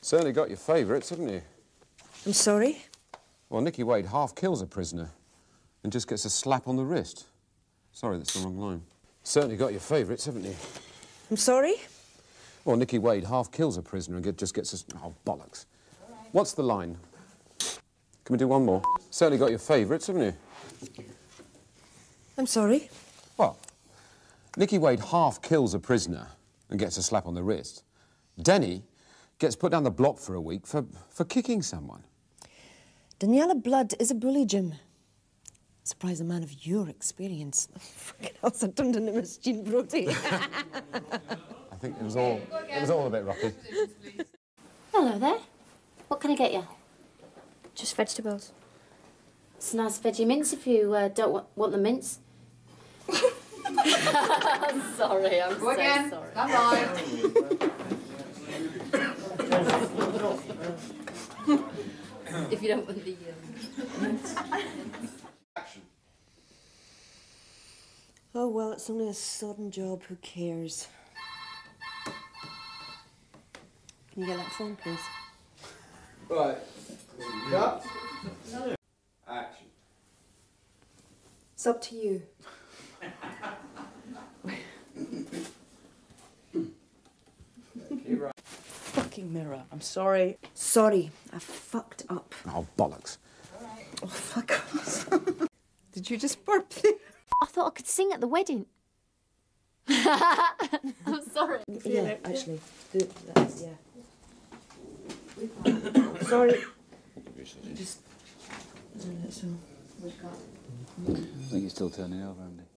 Certainly got your favourites, haven't you? I'm sorry? Well, Nikki Wade half kills a prisoner and just gets a slap on the wrist. Sorry, that's the wrong line. Certainly got your favourites, haven't you? I'm sorry? Well, Nikki Wade half kills a prisoner and just gets a... Oh, bollocks. What's the line? Can we do one more? Certainly got your favourites, haven't you? I'm sorry? Well, Nikki Wade half kills a prisoner and gets a slap on the wrist. Denny gets put down the block for a week for kicking someone. Daniela Blood is a bully, Jim. Surprise a man of your experience. Fucking hell, I turned into Miss Jean Brodie. I think it was all a bit rocky. Hello there. What can I get you? Just vegetables. It's a nice veggie mince if you don't want the mince. Sorry, I'm so again. sorry. Come on. If you don't want the... Action. Oh, well, it's only a sodden job. Who cares? Can you get that phone, please? Right. Cut. Action. It's up to you. Fucking mirror. I'm sorry. Sorry, I fucked up. Oh, bollocks. Oh, fuck off. Did you just burp there? I thought I could sing at the wedding. I'm sorry. Yeah, actually. Do that, yeah. Sorry. Just... So. I think you're still turning over, Andy.